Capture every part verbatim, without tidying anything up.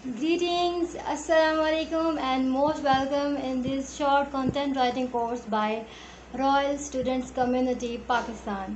Greetings, Assalamu alaikum, and most welcome in this short content writing course by Royal Students Community, Pakistan.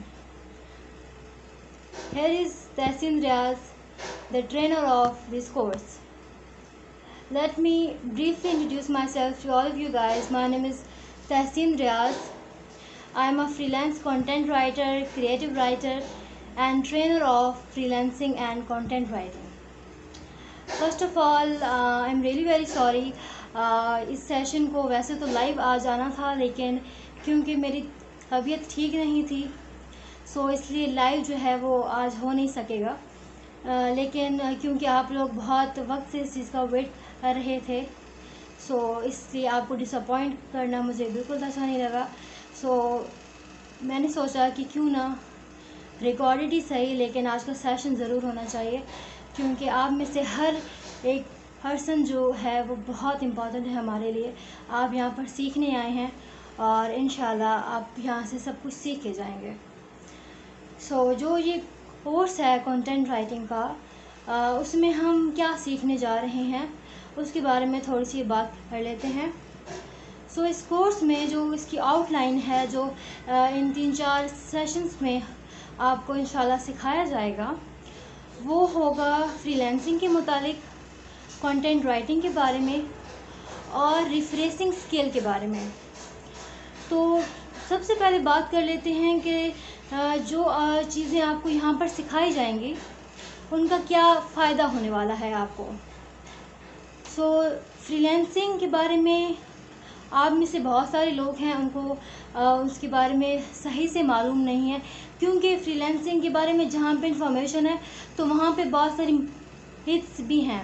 Here is Tahsin Riaz, the trainer of this course. Let me briefly introduce myself to all of you guys. My name is Tahsin Riaz. I am a freelance content writer, creative writer, and trainer of freelancing and content writing. First of all I am really very sorry. इस session को वैसे तो live आ जाना था, लेकिन क्योंकि मेरी तबीयत ठीक नहीं थी सो so इसलिए लाइव जो है वो आज हो नहीं सकेगा। uh, लेकिन uh, क्योंकि आप लोग बहुत वक्त से इस चीज़ का वेट कर रहे थे सो so इसलिए आपको डिसअपॉइंट करना मुझे बिल्कुल अच्छा नहीं लगा। सो so मैंने सोचा कि क्यों ना रिकॉर्डेड ही सही, लेकिन आज का सेशन ज़रूर होना चाहिए, क्योंकि आप में से हर एक पर्सन जो है वो बहुत इम्पॉर्टेंट है हमारे लिए। आप यहाँ पर सीखने आए हैं और इंशाल्लाह आप यहाँ से सब कुछ सीख के जाएंगे। सो so, जो ये कोर्स है कंटेंट राइटिंग का, आ, उसमें हम क्या सीखने जा रहे हैं उसके बारे में थोड़ी सी बात कर लेते हैं। सो so, इस कोर्स में जो इसकी आउटलाइन है, जो आ, इन तीन चार सेशंस में आपको इंशाल्लाह सिखाया जाएगा, वो होगा फ्रीलांसिंग के मुतालिक, कंटेंट राइटिंग के बारे में और रिफ्रेशिंग स्किल के बारे में। तो सबसे पहले बात कर लेते हैं कि जो चीज़ें आपको यहाँ पर सिखाई जाएंगी उनका क्या फ़ायदा होने वाला है आपको। सो फ्रीलांसिंग के बारे में आप में से बहुत सारे लोग हैं उनको आ, उसके बारे में सही से मालूम नहीं है, क्योंकि फ्रीलांसिंग के बारे में जहाँ पे इंफॉर्मेशन है तो वहाँ पे बहुत सारी हिट्स भी हैं।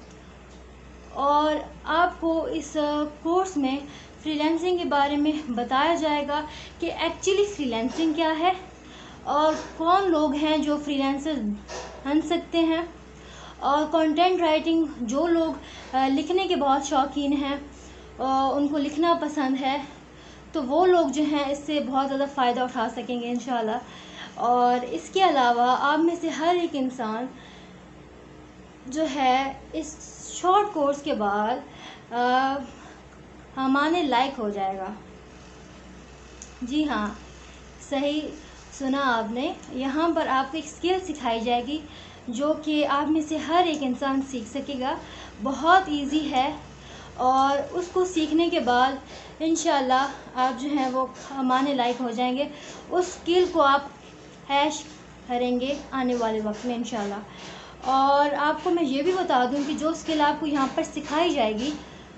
और आपको इस कोर्स में फ्रीलांसिंग के बारे में बताया जाएगा कि एक्चुअली फ्रीलांसिंग क्या है और कौन लोग हैं जो फ्रीलांसर बन सकते हैं, और कंटेंट राइटिंग जो लोग लिखने के बहुत शौकीन हैं, उनको लिखना पसंद है, तो वो लोग जो हैं इससे बहुत ज़्यादा फ़ायदा उठा सकेंगे इंशाल्लाह। और इसके अलावा आप में से हर एक इंसान जो है इस शॉर्ट कोर्स के बाद हमारे लायक हो जाएगा। जी हाँ, सही सुना आपने। यहाँ पर आपको एक स्किल सिखाई जाएगी जो कि आप में से हर एक इंसान सीख सकेगा। बहुत इजी है और उसको सीखने के बाद इंशाल्लाह आप जो हैं वो हमारे लायक हो जाएंगे। उस स्किल को आप हैश करेंगे आने वाले वक्त में इंशाल्लाह। और आपको मैं ये भी बता दूं कि जो स्किल आपको यहाँ पर सिखाई जाएगी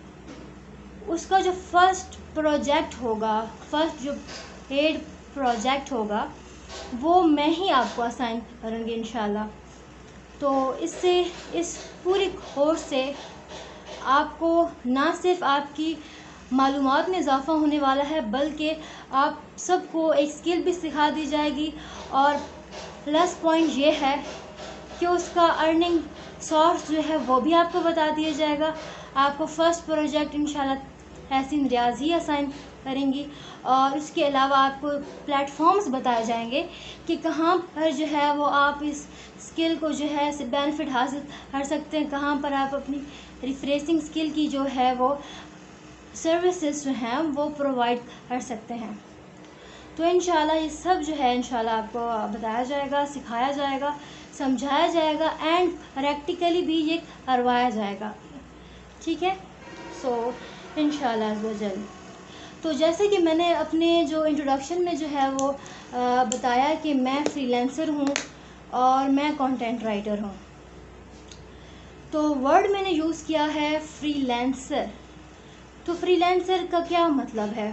उसका जो फर्स्ट प्रोजेक्ट होगा, फर्स्ट जो पेड प्रोजेक्ट होगा, वो मैं ही आपको असाइन करूँगी इंशाल्लाह। तो इससे इस पूरी कोर्स से आपको ना सिर्फ आपकी मालूमात में इजाफ़ा होने वाला है, बल्कि आप सबको एक स्किल भी सिखा दी जाएगी। और प्लस पॉइंट ये है कि उसका अर्निंग सोर्स जो है वो भी आपको बता दिया जाएगा। आपको फ़र्स्ट प्रोजेक्ट इंशाल्लाह तहसीन रियाज ही असाइन करेंगी, और उसके अलावा आपको प्लेटफॉर्म्स बताए जाएंगे कि कहाँ पर जो है वो आप इस स्किल को जो है बेनिफिट हासिल कर सकते हैं, कहाँ पर आप अपनी रिफ्रेशिंग स्किल की जो है वो सर्विसेज जो हैं वो प्रोवाइड कर सकते हैं। तो इंशाल्लाह ये सब जो है इंशाल्लाह आपको बताया जाएगा, सिखाया जाएगा, समझाया जाएगा एंड प्रैक्टिकली भी ये करवाया जाएगा। ठीक है, सो इंशाल्लाह जल्द। तो जैसे कि मैंने अपने जो इंट्रोडक्शन में जो है वो आ, बताया कि मैं फ्रीलांसर हूँ और मैं कंटेंट राइटर हूँ, तो वर्ड मैंने यूज़ किया है फ्रीलांसर। तो फ्रीलांसर का क्या मतलब है?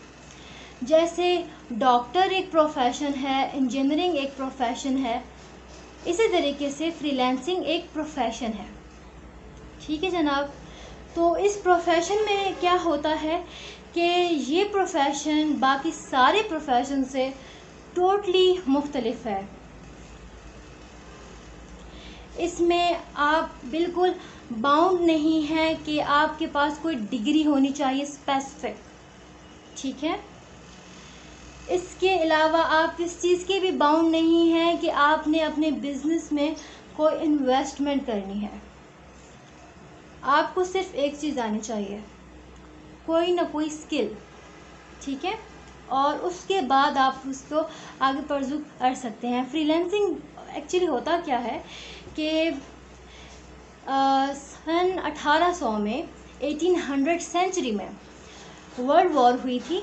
जैसे डॉक्टर एक प्रोफेशन है, इंजीनियरिंग एक प्रोफेशन है, इसी तरीके से फ्रीलांसिंग एक प्रोफेशन है। ठीक है जनाब। तो इस प्रोफेशन में क्या होता है कि ये प्रोफेशन बाकी सारे प्रोफेशन से टोटली मुख्तलिफ है। इसमें आप बिल्कुल बाउंड नहीं है कि आपके पास कोई डिग्री होनी चाहिए स्पेसिफिक। ठीक है। इसके अलावा आप किस चीज़ के भी बाउंड नहीं है कि आपने अपने बिजनेस में कोई इन्वेस्टमेंट करनी है। आपको सिर्फ एक चीज़ आनी चाहिए, कोई ना कोई स्किल, ठीक है, और उसके बाद आप उसको आगे परस्यू कर सकते हैं। फ्रीलांसिंग एक्चुअली होता क्या है कि सन अठारह सौ में, अठारह सौ सेंचुरी में वर्ल्ड वॉर हुई थी,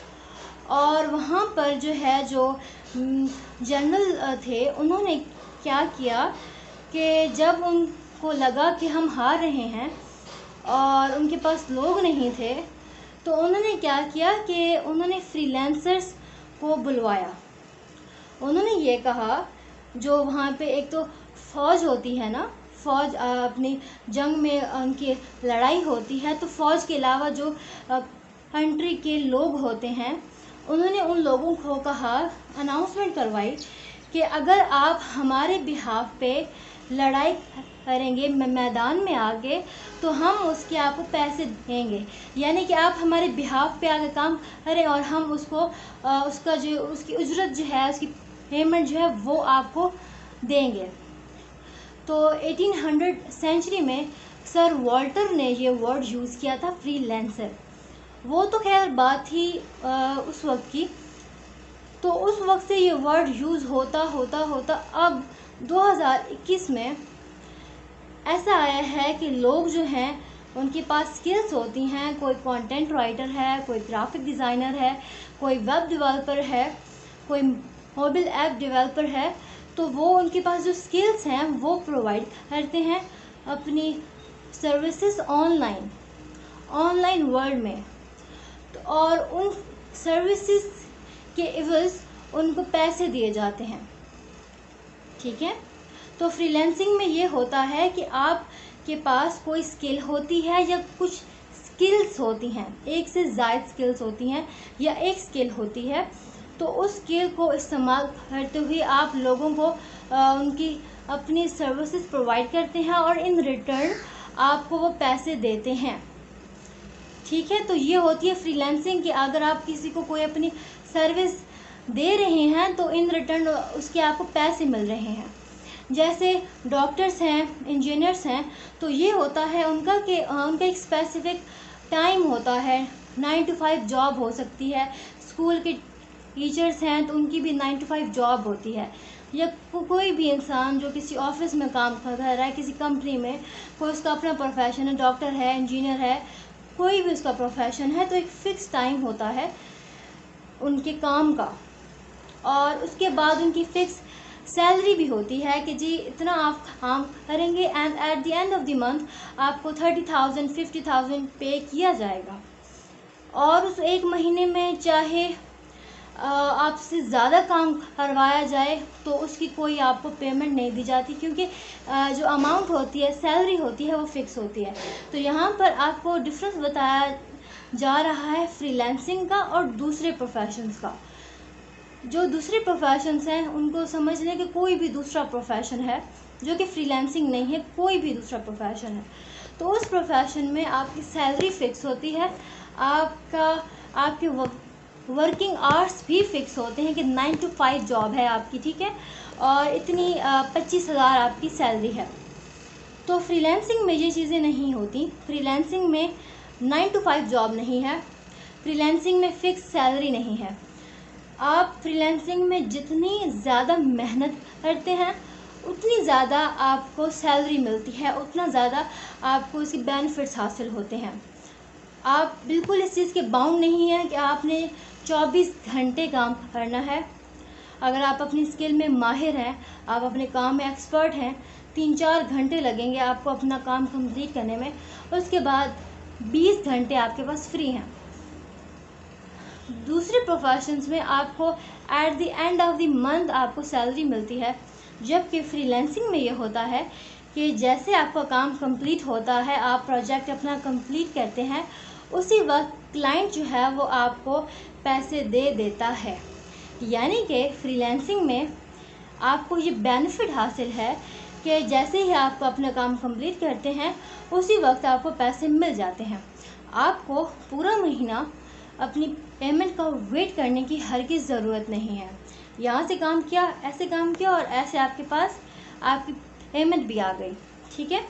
और वहाँ पर जो है जो जनरल थे उन्होंने क्या किया कि जब उनको लगा कि हम हार रहे हैं और उनके पास लोग नहीं थे, तो उन्होंने क्या किया कि उन्होंने फ्रीलांसर्स को बुलवाया। उन्होंने ये कहा, जो वहाँ पे एक तो फ़ौज होती है ना, फ़ौज अपनी जंग में उनकी लड़ाई होती है, तो फ़ौज के अलावा जो कंट्री के लोग होते हैं, उन्होंने उन लोगों को कहा, अनाउंसमेंट करवाई कि अगर आप हमारे बिहाफ पे लड़ाई करेंगे मैदान में आगे, तो हम उसके आपको पैसे देंगे। यानी कि आप हमारे बिहाफ पे आगे काम करें और हम उसको आ, उसका जो उसकी उजरत जो है, उसकी पेमेंट जो है वो आपको देंगे। तो अठारह सेंचुरी में सर वॉल्टर ने ये वर्ड यूज़ किया था, फ्रीलांसर। वो तो खैर बात थी आ, उस वक्त की। तो उस वक्त से ये वर्ड यूज़ होता होता होता अब दो हज़ार इक्कीस में ऐसा आया है कि लोग जो हैं उनके पास स्किल्स होती हैं, कोई कंटेंट राइटर है, कोई ग्राफिक डिज़ाइनर है, कोई वेब डेवलपर है, कोई मोबाइल ऐप डेवलपर है, तो वो उनके पास जो स्किल्स हैं वो प्रोवाइड करते हैं अपनी सर्विसेज ऑनलाइन ऑनलाइन वर्ल्ड में। तो और उन सर्विसेज के एवज उनको पैसे दिए जाते हैं, ठीक है। तो फ्रीलांसिंग में ये होता है कि आपके पास कोई स्किल होती है या कुछ स्किल्स होती हैं, एक से ज़्यादा स्किल्स होती हैं या एक स्किल होती है, तो उस स्किल को इस्तेमाल करते हुए आप लोगों को आ, उनकी अपनी सर्विसेज प्रोवाइड करते हैं और इन रिटर्न आपको वो पैसे देते हैं, ठीक है। तो ये होती है फ्रीलांसिंग कि अगर आप किसी को कोई अपनी सर्विस दे रहे हैं तो इन रिटर्न उसके आपको पैसे मिल रहे हैं। जैसे डॉक्टर्स हैं, इंजीनियर्स हैं, तो ये होता है उनका कि उनका एक स्पेसिफिक टाइम होता है, नाइन टू फाइव जॉब हो सकती है। स्कूल के टीचर्स हैं तो उनकी भी नाइन टू फाइव जॉब होती है। या को, कोई भी इंसान जो किसी ऑफिस में काम कर रहा है, किसी कंपनी में, कोई उसका अपना प्रोफेशन है, डॉक्टर है, इंजीनियर है, कोई भी उसका प्रोफेशन है, तो एक फ़िक्स टाइम होता है उनके काम का, और उसके बाद उनकी फ़िक्स सैलरी भी होती है कि जी इतना आप काम करेंगे and at the end of the month आपको thirty thousand fifty thousand pay किया जाएगा। और उस एक महीने में चाहे आपसे ज़्यादा काम करवाया जाए तो उसकी कोई आपको पेमेंट नहीं दी जाती, क्योंकि जो अमाउंट होती है, सैलरी होती है, वो फिक्स होती है। तो यहाँ पर आपको डिफरेंस बताया जा रहा है फ्रीलांसिंग का और दूसरे प्रोफेशंस का। जो दूसरे प्रोफेशंस हैं उनको समझ लें कि कोई भी दूसरा प्रोफेशन है जो कि फ्रीलांसिंग नहीं है, कोई भी दूसरा प्रोफेशन है, तो उस प्रोफेशन में आपकी सैलरी फिक्स होती है, आपका आपके वर्किंग आवर्स भी फिक्स होते हैं कि नाइन टू फाइव जॉब है आपकी, ठीक है, और इतनी पच्चीस हज़ार आपकी सैलरी है। तो फ्रीलांसिंग में ये चीज़ें नहीं होती। फ्रीलांसिंग में नाइन टू फाइव जॉब नहीं है, फ्रीलांसिंग में फ़िक्स सैलरी नहीं है। आप फ्रीलांसिंग में जितनी ज़्यादा मेहनत करते हैं उतनी ज़्यादा आपको सैलरी मिलती है, उतना ज़्यादा आपको इसके बेनिफिट्स हासिल होते हैं। आप बिल्कुल इस चीज़ के बाउंड नहीं हैं कि आपने चौबीस घंटे काम करना है। अगर आप अपनी स्किल में माहिर हैं, आप अपने काम में एक्सपर्ट हैं, तीन चार घंटे लगेंगे आपको अपना काम कंप्लीट करने में, उसके बाद बीस घंटे आपके पास फ्री हैं। दूसरे प्रोफेशंस में आपको at the end of the month आपको सैलरी मिलती है, जबकि फ्रीलांसिंग में ये होता है कि जैसे आपका काम कंप्लीट होता है, आप प्रोजेक्ट अपना कंप्लीट करते हैं, उसी वक्त क्लाइंट जो है वो आपको पैसे दे देता है। यानी कि फ्रीलांसिंग में आपको ये बेनिफिट हासिल है कि जैसे ही आप अपना काम कंप्लीट करते हैं उसी वक्त आपको पैसे मिल जाते हैं। आपको पूरा महीना अपनी पेमेंट का वेट करने की हरगिज़ ज़रूरत नहीं है। यहाँ से काम किया, ऐसे काम किया और ऐसे आपके पास आपकी पेमेंट भी आ गई, ठीक है।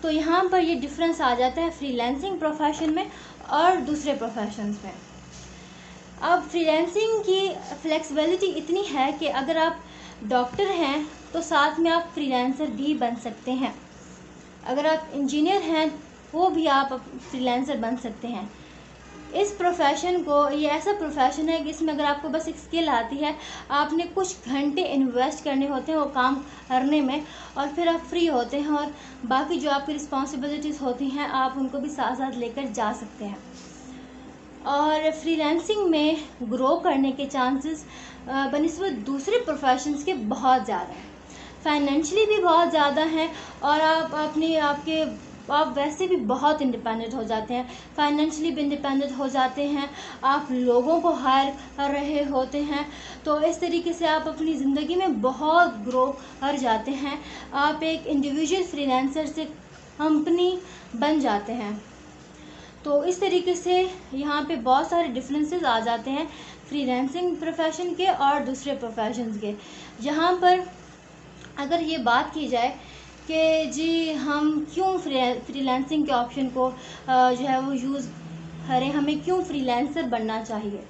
तो यहाँ पर ये डिफरेंस आ जाता है फ्रीलांसिंग प्रोफेशन में और दूसरे प्रोफेशंस में। अब फ्रीलांसिंग की फ्लेक्सिबिलिटी इतनी है कि अगर आप डॉक्टर हैं तो साथ में आप फ्रीलांसर भी बन सकते हैं, अगर आप इंजीनियर हैं वो भी आप फ्रीलांसर बन सकते हैं। इस प्रोफेशन को, ये ऐसा प्रोफेशन है कि इसमें अगर आपको बस एक स्किल आती है, आपने कुछ घंटे इन्वेस्ट करने होते हैं वो काम करने में, और फिर आप फ्री होते हैं और बाकी जो आपकी रिस्पॉन्सिबिलिटीज़ होती हैं आप उनको भी साथ साथ लेकर जा सकते हैं। और फ्रीलांसिंग में ग्रो करने के चांसेस बनिस्बत दूसरे प्रोफेशंस के बहुत ज़्यादा हैं, फाइनेंशियली भी बहुत ज़्यादा हैं, और आप अपनी आपके आप वैसे भी बहुत इंडिपेंडेंट हो जाते हैं, फाइनेंशियली भी इंडिपेंडेंट हो जाते हैं, आप लोगों को हायर कर रहे होते हैं, तो इस तरीके से आप अपनी ज़िंदगी में बहुत ग्रो कर जाते हैं। आप एक इंडिविजुअल फ्रीलांसर से कंपनी बन जाते हैं। तो इस तरीके से यहाँ पे बहुत सारे डिफरेंसेस आ जाते हैं फ्रीलांसिंग प्रोफेशन के और दूसरे प्रोफेशंस के। जहाँ पर अगर ये बात की जाए कि जी हम क्यों फ्री फ्रीलांसिंग के ऑप्शन को जो है वो यूज़ करें, हमें क्यों फ्रीलांसर बनना चाहिए,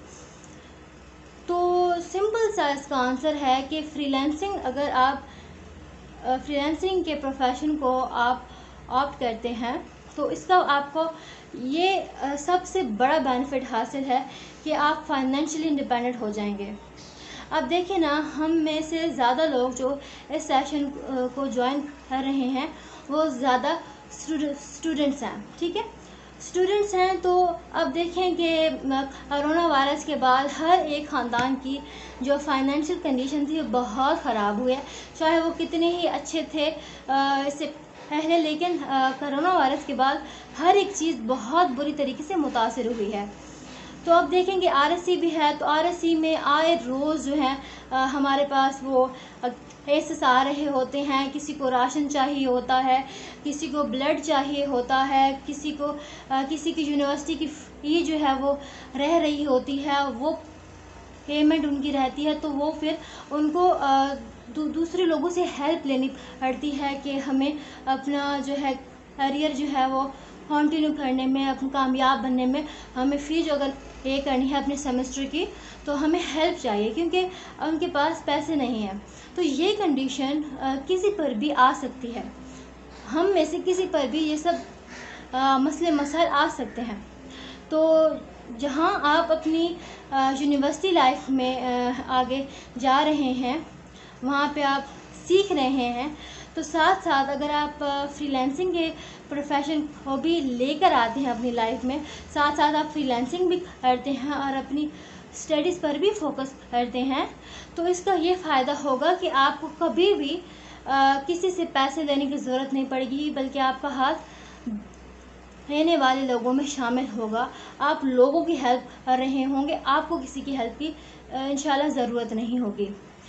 तो सिंपल सा इसका आंसर है कि फ्रीलांसिंग अगर आप फ्रीलांसिंग के प्रोफेशन को आप ऑप्ट करते हैं तो इसका आपको ये सबसे बड़ा बेनिफिट हासिल है कि आप फाइनेंशियली इंडिपेंडेंट हो जाएंगे। अब देखिए ना, हम में से ज़्यादा लोग जो इस सेशन को ज्वाइन कर रहे हैं वो ज़्यादा स्टूडेंट्स हैं, ठीक है, स्टूडेंट्स हैं। तो अब देखें कि कोरोना वायरस के बाद हर एक ख़ानदान की जो फाइनेंशियल कंडीशन थी वो बहुत ख़राब हुई है, चाहे वो कितने ही अच्छे थे इससे पहले, लेकिन कोरोना वायरस के बाद हर एक चीज़ बहुत बुरी तरीके से मुतासिर हुई है। तो अब देखेंगे आरएससी भी है, तो आरएससी में आए रोज़ जो है आ, हमारे पास वो केसेस आ रहे होते हैं, किसी को राशन चाहिए होता है, किसी को ब्लड चाहिए होता है, किसी को आ, किसी की यूनिवर्सिटी की फ़ी जो है वो रह रही होती है, वो पेमेंट उनकी रहती है, तो वो फिर उनको आ, दू, दूसरे लोगों से हेल्प लेनी पड़ती है कि हमें अपना जो है करियर जो है वो कंटिन्यू करने में, अपने कामयाब बनने में हमें फ़ीस अगर पे करनी है अपने सेमेस्टर की तो हमें हेल्प चाहिए, क्योंकि उनके पास पैसे नहीं हैं। तो ये कंडीशन किसी पर भी आ सकती है, हम में से किसी पर भी ये सब आ, मसले मसाइल आ सकते हैं। तो जहाँ आप अपनी यूनिवर्सिटी लाइफ में आ, आगे जा रहे हैं, वहाँ पे आप सीख रहे हैं, तो साथ साथ अगर आप फ्रीलांसिंग के प्रोफेशन को भी लेकर आते हैं अपनी लाइफ में, साथ साथ आप फ्रीलांसिंग भी करते हैं और अपनी स्टडीज़ पर भी फोकस करते हैं, तो इसका ये फ़ायदा होगा कि आपको कभी भी आ, किसी से पैसे लेने की ज़रूरत नहीं पड़ेगी, बल्कि आपका हाथ रहने वाले लोगों में शामिल होगा। आप लोगों की हेल्प कर रहे होंगे, आपको किसी की हेल्प की इंशाल्लाह ज़रूरत नहीं होगी।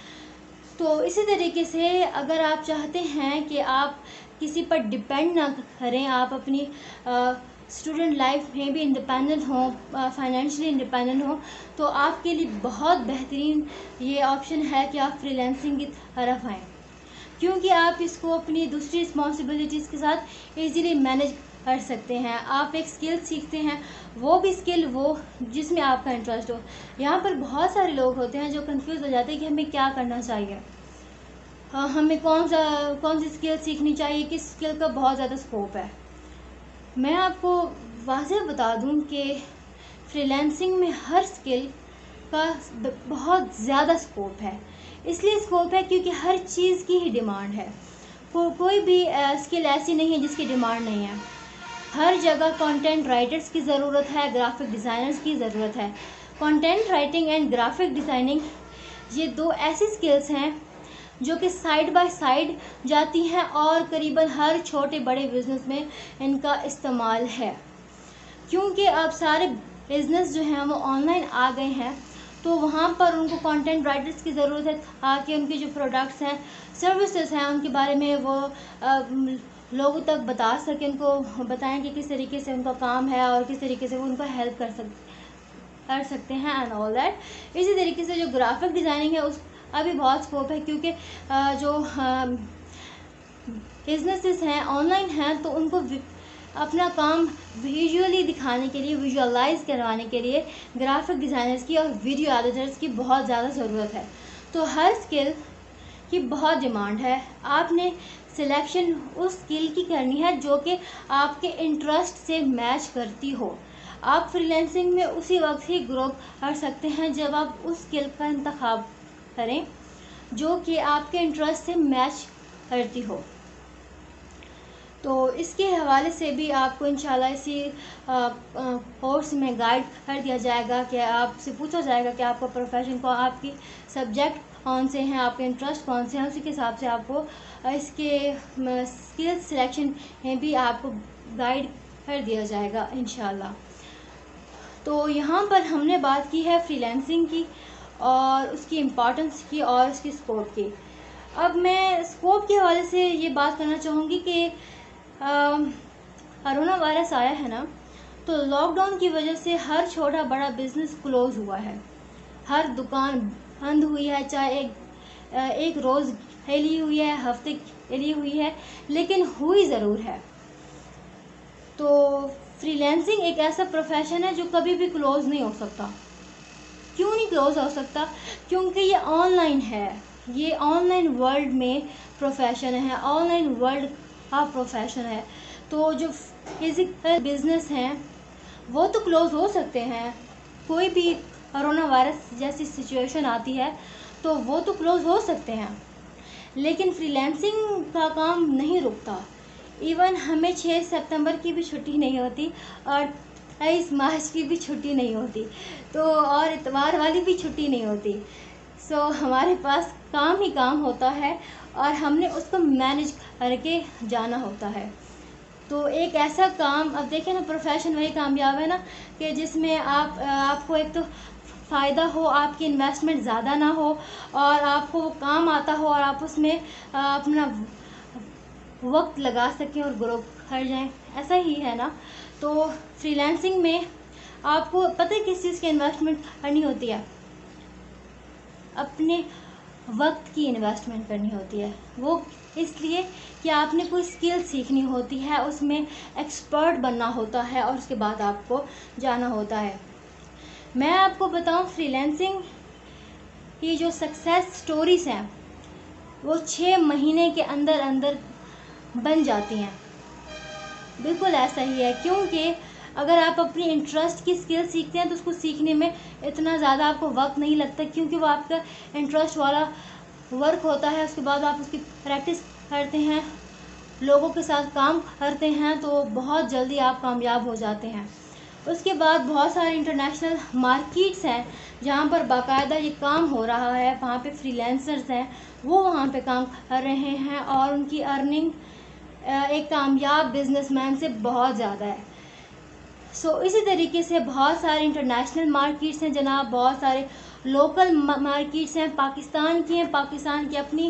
तो इसी तरीके से अगर आप चाहते हैं कि आप किसी पर डिपेंड ना करें, आप अपनी स्टूडेंट लाइफ में भी इंडिपेंडेंट हों, फाइनेंशियली इंडिपेंडेंट हों, तो आपके लिए बहुत बेहतरीन ये ऑप्शन है कि आप फ्रीलांसिंग की तरफ आएँ, क्योंकि आप इसको अपनी दूसरी रिस्पॉन्सिबिलिटीज़ के साथ इजीली मैनेज कर सकते हैं। आप एक स्किल सीखते हैं, वो भी स्किल वो जिसमें आपका इंटरेस्ट हो। यहाँ पर बहुत सारे लोग होते हैं जो कंफ्यूज हो जाते हैं कि हमें क्या करना चाहिए, हाँ, हमें कौन सा कौन सी स्किल सीखनी चाहिए, किस स्किल का बहुत ज़्यादा स्कोप है। मैं आपको वाज़ेह बता दूँ कि फ्रीलांसिंग में हर स्किल का बहुत ज़्यादा स्कोप है। इसलिए स्कोप है क्योंकि हर चीज़ की ही डिमांड है, को, कोई भी स्किल ऐसी नहीं है जिसकी डिमांड नहीं है। हर जगह कंटेंट राइटर्स की ज़रूरत है, ग्राफिक डिज़ाइनर्स की ज़रूरत है। Content writing and graphic designing ये दो ऐसी स्किल्स हैं जो कि साइड बाय साइड जाती हैं और करीबन हर छोटे बड़े बिज़नेस में इनका इस्तेमाल है, क्योंकि अब सारे बिज़नेस जो हैं वो ऑनलाइन आ गए हैं, तो वहाँ पर उनको कंटेंट राइटर्स की ज़रूरत है ताकि उनके जो प्रोडक्ट्स हैं, सर्विसेज हैं, उनके बारे में वो आ, लोगों तक बता सकें, उनको बताएं कि किस तरीके से उनका काम है और किस तरीके से वो उनका हेल्प कर सक कर सकते हैं एंड ऑल दैट। इसी तरीके से जो ग्राफिक डिज़ाइनिंग है उस अभी बहुत स्कोप है, क्योंकि जो बिजनेसेस हैं, ऑनलाइन हैं, तो उनको अपना काम विजुअली दिखाने के लिए, विजुअलाइज करवाने के लिए ग्राफिक डिज़ाइनर्स की और वीडियो एडिटर्स की बहुत ज़्यादा ज़रूरत है। तो हर स्किल की बहुत डिमांड है। आपने सिलेक्शन उस स्किल की करनी है जो कि आपके इंटरेस्ट से मैच करती हो। आप फ्रीलांसिंग में उसी वक्त ही ग्रो कर सकते हैं जब आप उस स्किल का इंतखाब करें जो कि आपके इंटरेस्ट से मैच करती हो। तो इसके हवाले से भी आपको इंशाल्लाह इसी कोर्स में गाइड कर दिया जाएगा कि आपसे पूछा जाएगा कि आपका प्रोफेशन को, आपकी सब्जेक्ट कौन से हैं, आपके इंटरेस्ट कौन से हैं, उसी के हिसाब से आपको इसके स्किल सिलेक्शन में भी आपको गाइड कर दिया जाएगा इंशाल्लाह। तो यहाँ पर हमने बात की है फ्रीलांसिंग की और उसकी इम्पोर्टेंस की और उसकी स्कोप की। अब मैं स्कोप के हवाले से ये बात करना चाहूँगी कि कोरोना वायरस आया है ना, तो लॉकडाउन की वजह से हर छोटा बड़ा बिजनेस क्लोज हुआ है, हर दुकान बंद हुई है, चाहे एक एक रोज़ फैली हुई है, हफ्ते फैली हुई है, लेकिन हुई ज़रूर है। तो फ्रीलांसिंग एक ऐसा प्रोफेशन है जो कभी भी क्लोज नहीं हो सकता। क्यों नहीं क्लोज हो सकता? क्योंकि ये ऑनलाइन है, ये ऑनलाइन वर्ल्ड में प्रोफेशन है, ऑनलाइन वर्ल्ड का प्रोफेशन है। तो जो फिजिकल बिजनेस हैं वो तो क्लोज हो सकते हैं, कोई भी कोरोना वायरस जैसी सिचुएशन आती है तो वो तो क्लोज हो सकते हैं, लेकिन फ्रीलांसिंग का काम नहीं रुकता। इवन हमें छः सितंबर की भी छुट्टी नहीं होती और तेईस मार्च की भी छुट्टी नहीं होती, तो और इतवार वाली भी छुट्टी नहीं होती। सो so, हमारे पास काम ही काम होता है और हमने उसको मैनेज करके जाना होता है। तो एक ऐसा काम, अब देखें ना, प्रोफेशन वही कामयाब है ना कि जिसमें आप आपको एक तो फ़ायदा हो, आपकी इन्वेस्टमेंट ज़्यादा ना हो और आपको वो काम आता हो और आप उसमें अपना वक्त लगा सकें और ग्रो कर जाएं, ऐसा ही है ना। तो फ्रीलांसिंग में आपको पता है किस चीज़ की इन्वेस्टमेंट करनी होती है? अपने वक्त की इन्वेस्टमेंट करनी होती है। वो इसलिए कि आपने कोई स्किल सीखनी होती है, उसमें एक्सपर्ट बनना होता है और उसके बाद आपको जाना होता है। मैं आपको बताऊं, फ्रीलांसिंग की जो सक्सेस स्टोरीज हैं वो छः महीने के अंदर अंदर बन जाती हैं। बिल्कुल ऐसा ही है, क्योंकि अगर आप अपनी इंटरेस्ट की स्किल सीखते हैं तो उसको सीखने में इतना ज़्यादा आपको वक्त नहीं लगता, क्योंकि वो आपका इंटरेस्ट वाला वर्क होता है। उसके बाद आप उसकी प्रैक्टिस करते हैं, लोगों के साथ काम करते हैं, तो बहुत जल्दी आप कामयाब हो जाते हैं। उसके बाद बहुत सारे इंटरनेशनल मार्केट्स हैं जहाँ पर बाकायदा ये काम हो रहा है, वहाँ पे फ्रीलांसर्स हैं, वो वहाँ पे काम कर रहे हैं और उनकी अर्निंग एक कामयाब बिजनेसमैन से बहुत ज़्यादा है। सो so, इसी तरीके से बहुत सारे इंटरनेशनल मार्केट्स हैं जनाब, बहुत सारे लोकल मार्केट्स हैं, पाकिस्तान की हैं, पाकिस्तान की अपनी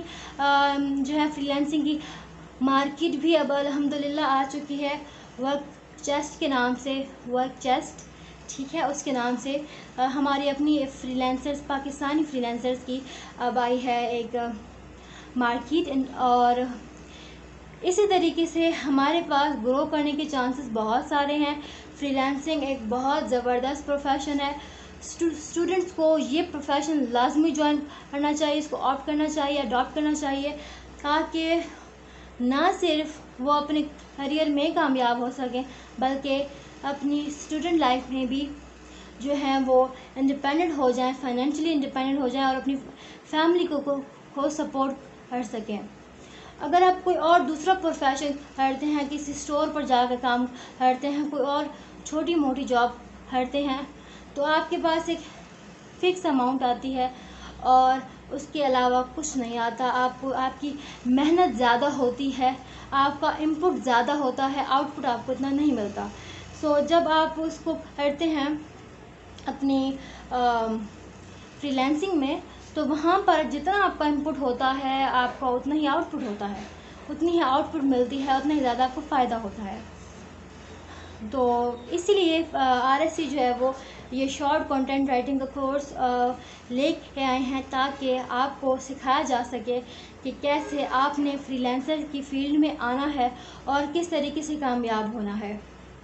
जो है फ्रीलांसिंग की मार्केट भी अब अल्हम्दुलिल्लाह आ चुकी है, वर्क चेस्ट के नाम से, वर्क चेस्ट, ठीक है, उसके नाम से हमारी अपनी फ्रीलांसर्स, पाकिस्तानी फ्रीलांसर्स की अब आई है एक मार्केट। और इसी तरीके से हमारे पास ग्रो करने के चांसेस बहुत सारे हैं। फ्रीलांसिंग एक बहुत ज़बरदस्त प्रोफेशन है। स्टूडेंट्स को ये प्रोफेशन लाजमी ज्वाइन करना चाहिए, इसको ऑप्ट करना चाहिए, अडॉप्ट करना चाहिए, ताकि ना सिर्फ वो अपने करियर में कामयाब हो सकें बल्कि अपनी स्टूडेंट लाइफ में भी जो है वो इंडिपेंडेंट हो जाएं, फाइनेंशियली इंडिपेंडेंट हो जाएं और अपनी फैमिली को को, को सपोर्ट कर सकें। अगर आप कोई और दूसरा प्रोफेशन करते हैं, किसी स्टोर पर जाकर काम करते हैं, कोई और छोटी मोटी जॉब करते हैं, तो आपके पास एक फ़िक्स अमाउंट आती है और उसके अलावा कुछ नहीं आता। आपको आपकी मेहनत ज़्यादा होती है, आपका इनपुट ज़्यादा होता है, आउटपुट आपको इतना नहीं मिलता। सो so, जब आप उसको करते हैं अपनी फ्रीलांसिंग में, तो वहाँ पर जितना आपका इनपुट होता है आपका उतना ही आउटपुट होता है, उतनी ही आउटपुट मिलती है, उतना ही ज़्यादा आपको फ़ायदा होता है। तो इसीलिए आरएससी जो है वो ये शॉर्ट कंटेंट राइटिंग का कोर्स लेके आए हैं ताकि आपको सिखाया जा सके कि कैसे आपने फ्रीलांसर की फील्ड में आना है और किस तरीके से कामयाब होना है।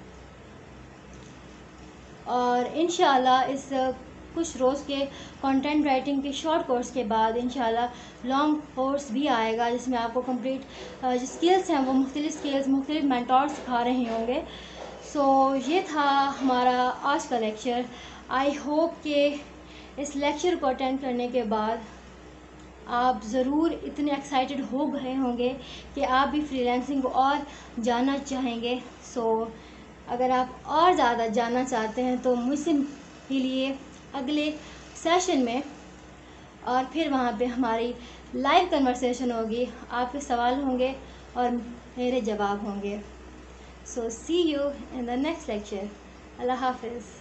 और इंशाल्लाह इस कुछ रोज़ के कंटेंट राइटिंग के शॉर्ट कोर्स के बाद इंशाल्लाह लॉन्ग कोर्स भी आएगा जिसमें आपको कंप्लीट जो स्किल्स हैं वो मुख्तलिफ स्किल्स मुख्तलिफ मेंटोर सिखा रहे होंगे। सो so, ये था हमारा आज का लेक्चर। आई होप कि इस लेक्चर को अटेंड करने के बाद आप ज़रूर इतने एक्साइटेड हो गए होंगे कि आप भी फ्रीलांसिंग को और जानना चाहेंगे। सो so, अगर आप और ज़्यादा जानना चाहते हैं तो मुझसे मिलिए अगले सेशन में और फिर वहाँ पे हमारी लाइव कन्वर्सेशन होगी, आपके सवाल होंगे और मेरे जवाब होंगे। So see you in the next lecture. अल्लाह हाफिज़।